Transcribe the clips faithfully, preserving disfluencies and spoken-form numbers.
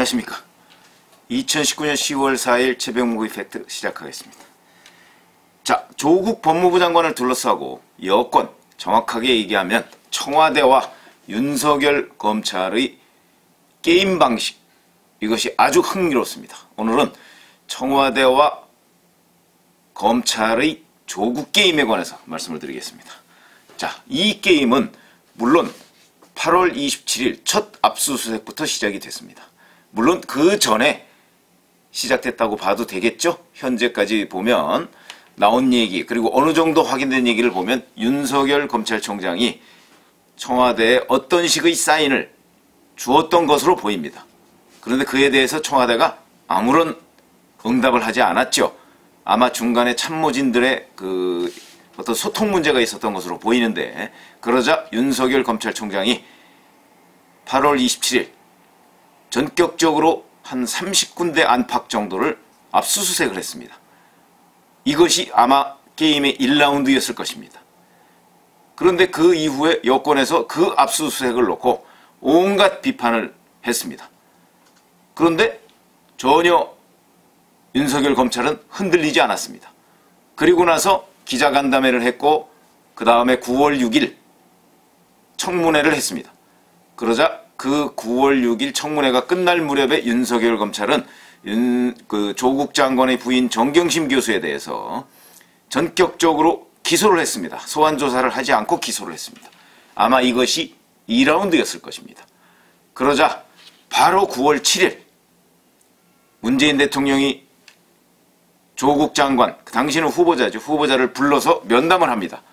안녕하십니까. 이천십구 년 시월 사일 최병묵의 팩트 시작하겠습니다. 자, 조국 법무부 장관을 둘러싸고 여권, 정확하게 얘기하면 청와대와 윤석열 검찰의 게임 방식, 이것이 아주 흥미롭습니다. 오늘은 청와대와 검찰의 조국 게임에 관해서 말씀을 드리겠습니다. 자, 이 게임은 물론 팔월 이십칠일 첫 압수수색부터 시작이 됐습니다. 물론 그 전에 시작됐다고 봐도 되겠죠? 현재까지 보면 나온 얘기, 그리고 어느 정도 확인된 얘기를 보면 윤석열 검찰총장이 청와대에 어떤 식의 사인을 주었던 것으로 보입니다. 그런데 그에 대해서 청와대가 아무런 응답을 하지 않았죠. 아마 중간에 참모진들의 그 어떤 소통 문제가 있었던 것으로 보이는데, 그러자 윤석열 검찰총장이 팔월 이십칠일 전격적으로 한 삼십 군데 안팎 정도를 압수수색을 했습니다. 이것이 아마 게임의 일 라운드였을 것입니다. 그런데 그 이후에 여권에서 그 압수수색을 놓고 온갖 비판을 했습니다. 그런데 전혀 윤석열 검찰은 흔들리지 않았습니다. 그리고 나서 기자간담회를 했고 그 다음에 구월 육일 청문회를 했습니다. 그러자 그 구월 육일 청문회가 끝날 무렵에 윤석열 검찰은 윤, 그 조국 장관의 부인 정경심 교수에 대해서 전격적으로 기소를 했습니다. 소환조사를 하지 않고 기소를 했습니다. 아마 이것이 이 라운드였을 것입니다. 그러자 바로 구월 칠일 문재인 대통령이 조국 장관, 당신은 후보자죠. 후보자를 불러서 면담을 합니다.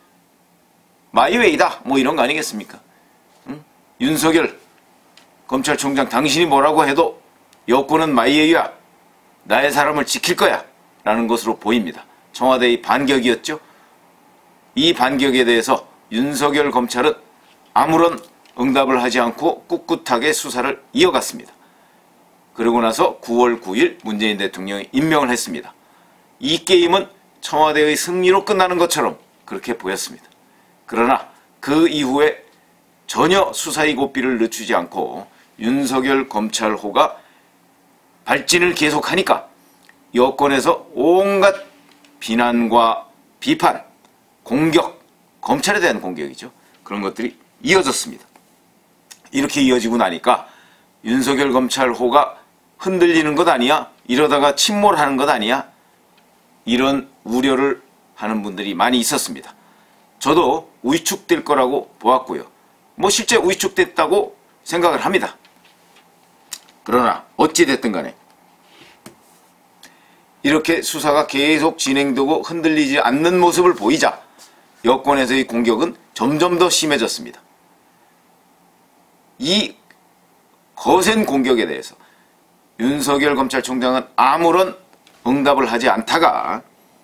마이웨이다 뭐 이런 거 아니겠습니까? 응? 윤석열 검찰총장, 당신이 뭐라고 해도 여권은 마이웨이야. 나의 사람을 지킬 거야. 라는 것으로 보입니다. 청와대의 반격이었죠. 이 반격에 대해서 윤석열 검찰은 아무런 응답을 하지 않고 꿋꿋하게 수사를 이어갔습니다. 그리고 나서 구월 구일 문재인 대통령이 임명을 했습니다. 이 게임은 청와대의 승리로 끝나는 것처럼 그렇게 보였습니다. 그러나 그 이후에 전혀 수사의 고삐를 늦추지 않고 윤석열 검찰호가 발진을 계속하니까 여권에서 온갖 비난과 비판, 공격, 검찰에 대한 공격이죠. 그런 것들이 이어졌습니다. 이렇게 이어지고 나니까 윤석열 검찰호가 흔들리는 것 아니야? 이러다가 침몰하는 것 아니야? 이런 우려를 하는 분들이 많이 있었습니다. 저도 위축될 거라고 보았고요. 뭐 실제 위축됐다고 생각을 합니다. 그러나 어찌됐든 간에 이렇게 수사가 계속 진행되고 흔들리지 않는 모습을 보이자 여권에서의 공격은 점점 더 심해졌습니다. 이 거센 공격에 대해서 윤석열 검찰총장은 아무런 응답을 하지 않다가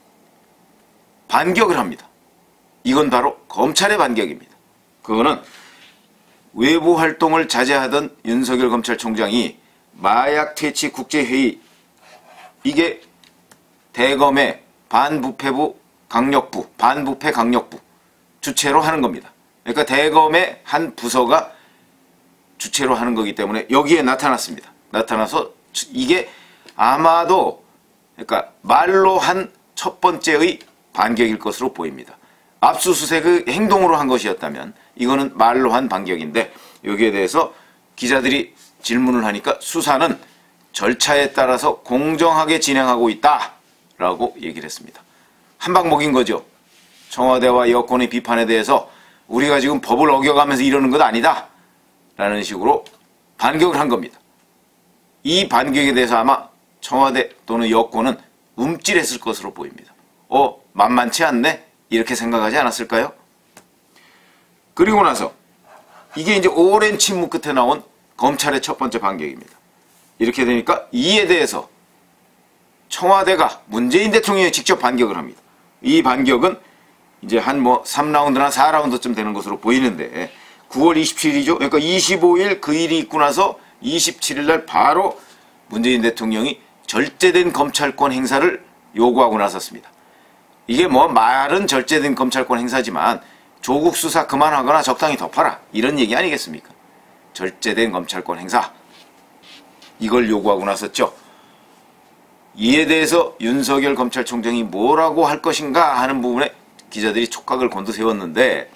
반격을 합니다. 이건 바로 검찰의 반격입니다. 그거는 외부 활동을 자제하던 윤석열 검찰총장이 마약 퇴치 국제회의, 이게 대검의 반부패부 강력부, 반부패 강력부 주체로 하는 겁니다. 그러니까 대검의 한 부서가 주체로 하는 거기 때문에 여기에 나타났습니다. 나타나서 이게 아마도 그러니까 말로 한 첫 번째의 반격일 것으로 보입니다. 압수수색의 행동으로 한 것이었다면 이거는 말로 한 반격인데, 여기에 대해서 기자들이 질문을 하니까 수사는 절차에 따라서 공정하게 진행하고 있다라고 얘기를 했습니다. 한방 먹인 거죠. 청와대와 여권의 비판에 대해서 우리가 지금 법을 어겨가면서 이러는 것 아니다 라는 식으로 반격을 한 겁니다. 이 반격에 대해서 아마 청와대 또는 여권은 움찔했을 것으로 보입니다. 어, 만만치 않네? 이렇게 생각하지 않았을까요? 그리고 나서 이게 이제 오랜 침묵 끝에 나온 검찰의 첫 번째 반격입니다. 이렇게 되니까 이에 대해서 청와대가 문재인 대통령이 직접 반격을 합니다. 이 반격은 이제 한 뭐 삼 라운드나 사 라운드쯤 되는 것으로 보이는데, 구월 이십칠일이죠. 그러니까 이십오일 그 일이 있고 나서 이십칠일 날 바로 문재인 대통령이 절제된 검찰권 행사를 요구하고 나섰습니다. 이게 뭐 말은 절제된 검찰권 행사지만 조국 수사 그만하거나 적당히 덮어라 이런 얘기 아니겠습니까? 절제된 검찰권 행사. 이걸 요구하고 나섰죠. 이에 대해서 윤석열 검찰총장이 뭐라고 할 것인가 하는 부분에 기자들이 촉각을 곤두세웠는데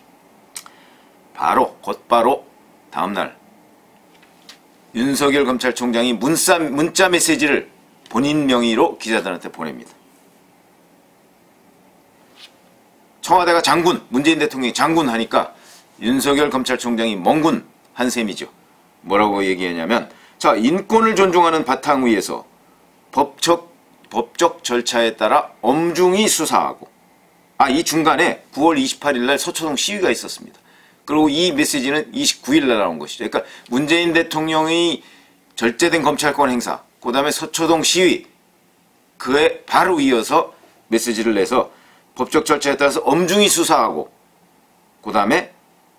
바로 곧바로 다음날 윤석열 검찰총장이 문자, 문자 메시지를 본인 명의로 기자들한테 보냅니다. 청와대가 장군, 문재인 대통령이 장군 하니까 윤석열 검찰총장이 멍군 한 셈이죠. 뭐라고 얘기하냐면, 자, 인권을 존중하는 바탕 위에서 법적, 법적 절차에 따라 엄중히 수사하고, 아, 이 중간에 구월 이십팔일 날 서초동 시위가 있었습니다. 그리고 이 메시지는 이십구일 날 나온 것이죠. 그러니까 문재인 대통령의 절제된 검찰권 행사, 그 다음에 서초동 시위, 그에 바로 이어서 메시지를 내서 법적 절차에 따라서 엄중히 수사하고 그 다음에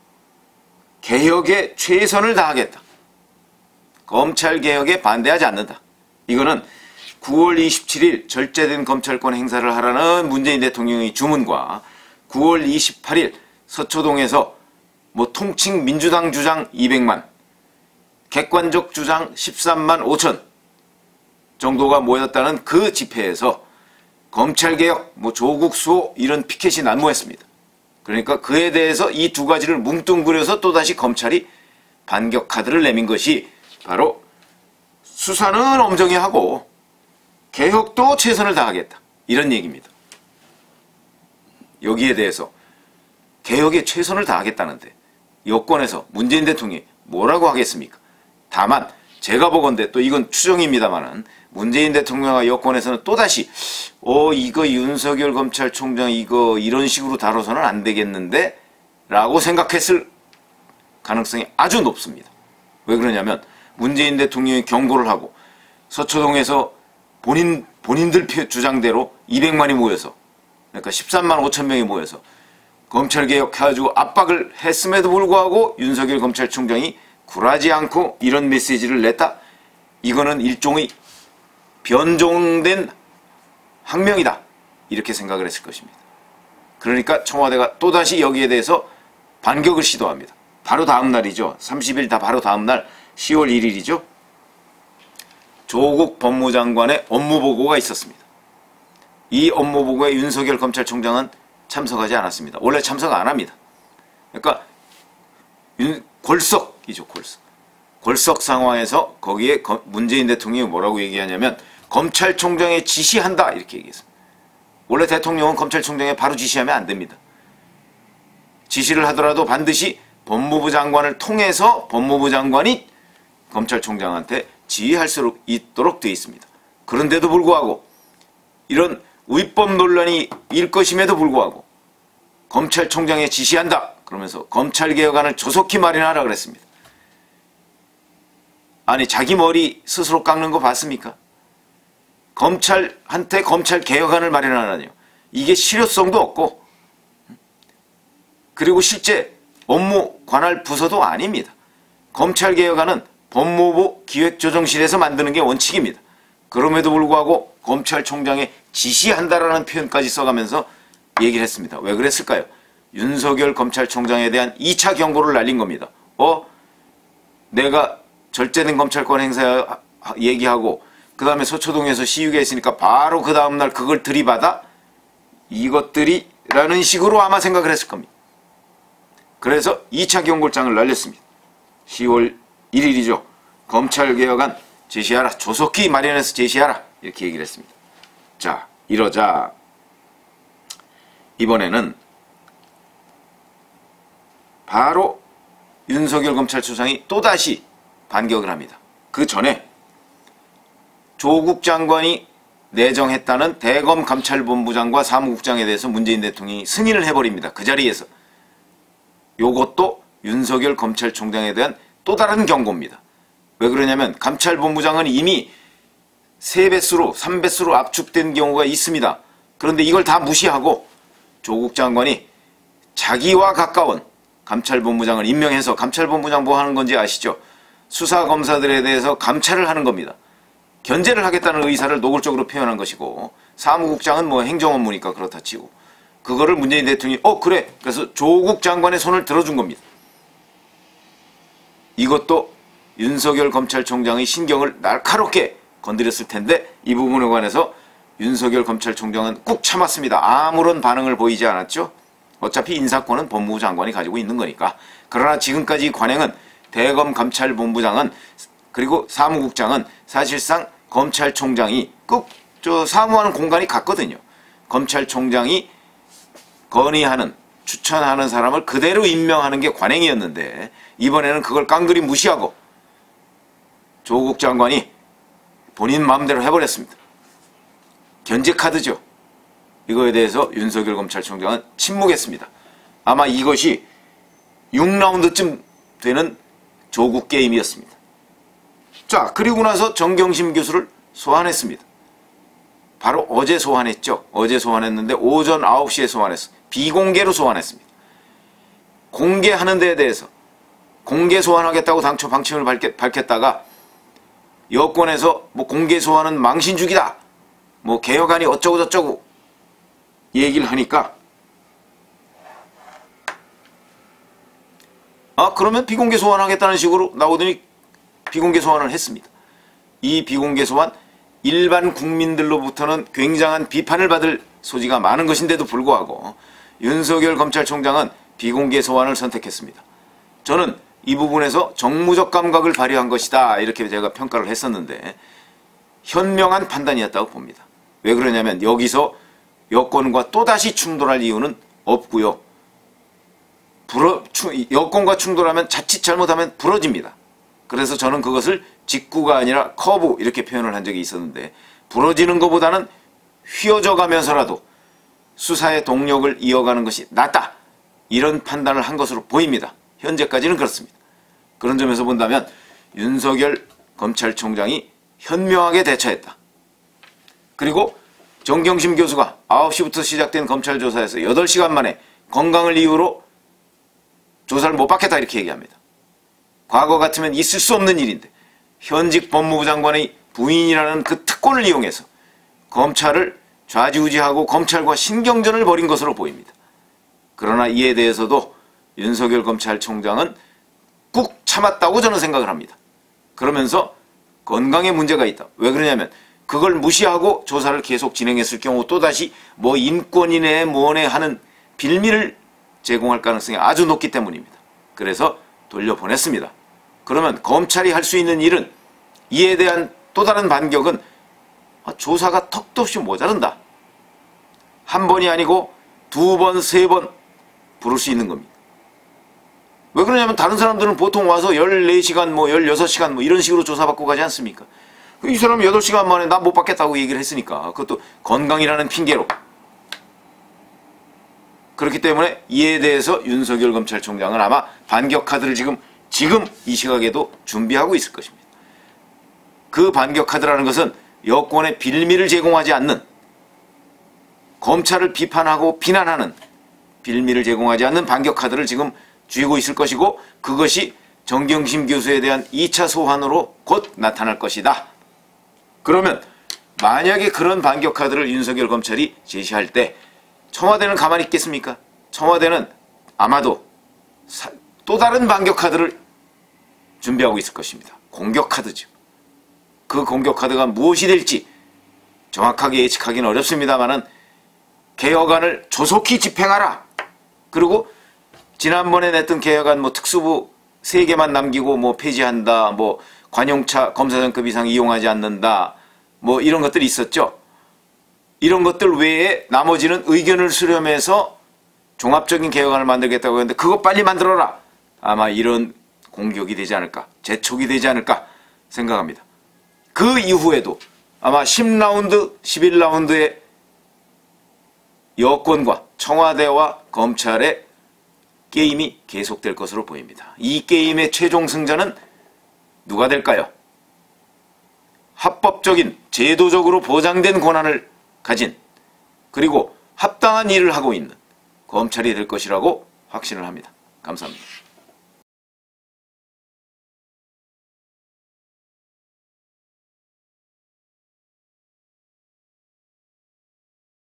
개혁에 최선을 다하겠다. 검찰개혁에 반대하지 않는다. 이거는 구월 이십칠일 절제된 검찰권 행사를 하라는 문재인 대통령의 주문과 구월 이십팔일 서초동에서 뭐 통칭 민주당 주장 이백만, 객관적 주장 십삼만 오천 정도가 모였다는 그 집회에서 검찰개혁, 뭐 조국 수호 이런 피켓이 난무했습니다. 그러니까 그에 대해서 이 두 가지를 뭉뚱그려서 또다시 검찰이 반격 카드를 내민 것이 바로 수사는 엄정히 하고 개혁도 최선을 다하겠다. 이런 얘기입니다. 여기에 대해서 개혁에 최선을 다하겠다는데 여권에서 문재인 대통령이 뭐라고 하겠습니까? 다만 제가 보건대 또 이건 추정입니다만은 문재인 대통령과 여권에서는 또다시 어 이거 윤석열 검찰총장 이거 이런 식으로 다뤄서는 안 되겠는데 라고 생각했을 가능성이 아주 높습니다. 왜 그러냐면 문재인 대통령이 경고를 하고 서초동에서 본인, 본인들 주장대로 이백만이 모여서 그러니까 십삼만 오천 명이 모여서 검찰개혁 해가지고 압박을 했음에도 불구하고 윤석열 검찰총장이 굴하지 않고 이런 메시지를 냈다? 이거는 일종의 변종된 항명이다. 이렇게 생각을 했을 것입니다. 그러니까 청와대가 또다시 여기에 대해서 반격을 시도합니다. 바로 다음 날이죠. 삼십일 다 바로 다음 날 시월 일일이죠. 조국 법무장관의 업무보고가 있었습니다. 이 업무보고에 윤석열 검찰총장은 참석하지 않았습니다. 원래 참석 안 합니다. 그러니까 윤, 골석이죠. 골석. 골석 상황에서 거기에 문재인 대통령이 뭐라고 얘기하냐면 검찰총장에 지시한다 이렇게 얘기했습니다. 원래 대통령은 검찰총장에 바로 지시하면 안 됩니다. 지시를 하더라도 반드시 법무부 장관을 통해서 법무부 장관이 검찰총장한테 지휘할 수 있도록 되어 있습니다. 그런데도 불구하고 이런 위법 논란이 일 것임에도 불구하고 검찰총장에 지시한다 그러면서 검찰개혁안을 조속히 마련하라 그랬습니다. 아니 자기 머리 스스로 깎는 거 봤습니까? 검찰한테 검찰개혁안을 마련하라니요. 이게 실효성도 없고 그리고 실제 업무 관할 부서도 아닙니다. 검찰개혁안은 법무부 기획조정실에서 만드는 게 원칙입니다. 그럼에도 불구하고 검찰총장에 지시한다라는 표현까지 써가면서 얘기를 했습니다. 왜 그랬을까요? 윤석열 검찰총장에 대한 이 차 경고를 날린 겁니다. 어? 내가 절제된 검찰권 행사 얘기하고 그 다음에 서초동에서 시위가 있으니까 바로 그 다음날 그걸 들이받아? 이것들이 라는 식으로 아마 생각을 했을 겁니다. 그래서 이 차 경고장을 날렸습니다. 시월 일일이죠. 검찰개혁안 제시하라. 조속히 마련해서 제시하라. 이렇게 얘기를 했습니다. 자, 이러자 이번에는 바로 윤석열 검찰총장이 또다시 반격을 합니다. 그 전에 조국 장관이 내정했다는 대검 감찰본부장과 사무국장에 대해서 문재인 대통령이 승인을 해버립니다. 그 자리에서. 요것도 윤석열 검찰총장에 대한 또 다른 경고입니다. 왜 그러냐면 감찰본부장은 이미 세 배수로 삼 배수로 압축된 경우가 있습니다. 그런데 이걸 다 무시하고 조국 장관이 자기와 가까운 감찰본부장을 임명해서 감찰본부장 뭐 하는 건지 아시죠? 수사검사들에 대해서 감찰을 하는 겁니다. 견제를 하겠다는 의사를 노골적으로 표현한 것이고 사무국장은 뭐 행정업무니까 그렇다 치고 그거를 문재인 대통령이 어 그래 그래서 조국 장관의 손을 들어준 겁니다. 이것도 윤석열 검찰총장의 신경을 날카롭게 건드렸을 텐데 이 부분에 관해서 윤석열 검찰총장은 꾹 참았습니다. 아무런 반응을 보이지 않았죠. 어차피 인사권은 법무부 장관이 가지고 있는 거니까. 그러나 지금까지 관행은 대검 감찰본부장은 그리고 사무국장은 사실상 검찰총장이 꼭 저 사무하는 공간이 같거든요. 검찰총장이 건의하는 추천하는 사람을 그대로 임명하는 게 관행이었는데 이번에는 그걸 깡그리 무시하고 조국 장관이 본인 마음대로 해버렸습니다. 견제카드죠. 이거에 대해서 윤석열 검찰총장은 침묵했습니다. 아마 이것이 육 라운드쯤 되는 조국 게임이었습니다. 자, 그리고 나서 정경심 교수를 소환했습니다. 바로 어제 소환했죠. 어제 소환했는데 오전 아홉 시에 소환했어. 비공개로 소환했습니다. 공개하는 데에 대해서 공개 소환하겠다고 당초 방침을 밝혔다가 여권에서 뭐 공개 소환은 망신주기다, 뭐 개혁안이 어쩌고 저쩌고 얘기를 하니까 아 그러면 비공개 소환하겠다는 식으로 나오더니 비공개 소환을 했습니다. 이 비공개 소환 일반 국민들로부터는 굉장한 비판을 받을 소지가 많은 것인데도 불구하고 윤석열 검찰총장은 비공개 소환을 선택했습니다. 저는 이 부분에서 정무적 감각을 발휘한 것이다 이렇게 제가 평가를 했었는데 현명한 판단이었다고 봅니다. 왜 그러냐면 여기서 여권과 또다시 충돌할 이유는 없고요. 부러, 여권과 충돌하면 자칫 잘못하면 부러집니다. 그래서 저는 그것을 직구가 아니라 커브 이렇게 표현을 한 적이 있었는데 부러지는 것보다는 휘어져 가면서라도 수사의 동력을 이어가는 것이 낫다. 이런 판단을 한 것으로 보입니다. 현재까지는 그렇습니다. 그런 점에서 본다면 윤석열 검찰총장이 현명하게 대처했다. 그리고 정경심 교수가 아홉 시부터 시작된 검찰 조사에서 여덟 시간 만에 건강을 이유로 조사를 못 받겠다 이렇게 얘기합니다. 과거 같으면 있을 수 없는 일인데 현직 법무부 장관의 부인이라는 그 특권을 이용해서 검찰을 좌지우지하고 검찰과 신경전을 벌인 것으로 보입니다. 그러나 이에 대해서도 윤석열 검찰총장은 꾹 참았다고 저는 생각을 합니다. 그러면서 건강에 문제가 있다. 왜 그러냐면 그걸 무시하고 조사를 계속 진행했을 경우 또다시 뭐 인권이네 뭐네 하는 빌미를 제공할 가능성이 아주 높기 때문입니다. 그래서 돌려보냈습니다. 그러면 검찰이 할 수 있는 일은 이에 대한 또 다른 반격은 조사가 턱도 없이 모자른다. 한 번이 아니고 두 번, 세 번 부를 수 있는 겁니다. 왜 그러냐면 다른 사람들은 보통 와서 열네 시간, 뭐 열여섯 시간 뭐 이런 식으로 조사받고 가지 않습니까? 이 사람이 여덟 시간 만에 나 못 받겠다고 얘기를 했으니까 그것도 건강이라는 핑계로. 그렇기 때문에 이에 대해서 윤석열 검찰총장은 아마 반격 카드를 지금 지금 이 시각에도 준비하고 있을 것입니다. 그 반격 카드라는 것은 여권의 빌미를 제공하지 않는, 검찰을 비판하고 비난하는 빌미를 제공하지 않는 반격 카드를 지금 쥐고 있을 것이고 그것이 정경심 교수에 대한 이 차 소환으로 곧 나타날 것이다. 그러면 만약에 그런 반격 카드를 윤석열 검찰이 제시할 때 청와대는 가만히 있겠습니까? 청와대는 아마도 사, 또 다른 반격 카드를 준비하고 있을 것입니다. 공격 카드죠. 그 공격 카드가 무엇이 될지 정확하게 예측하기는 어렵습니다만은 개혁안을 조속히 집행하라. 그리고 지난번에 냈던 개혁안 뭐 특수부 세 개만 남기고 뭐 폐지한다. 뭐 관용차 검사장급 이상 이용하지 않는다. 뭐 이런 것들이 있었죠. 이런 것들 외에 나머지는 의견을 수렴해서 종합적인 개혁안을 만들겠다고 했는데 그거 빨리 만들어라. 아마 이런 공격이 되지 않을까, 재촉이 되지 않을까 생각합니다. 그 이후에도 아마 십 라운드, 십일 라운드의 여권과 청와대와 검찰의 게임이 계속될 것으로 보입니다. 이 게임의 최종 승자는 누가 될까요? 합법적인, 제도적으로 보장된 권한을 가진 그리고 합당한 일을 하고 있는 검찰이 될 것이라고 확신을 합니다. 감사합니다.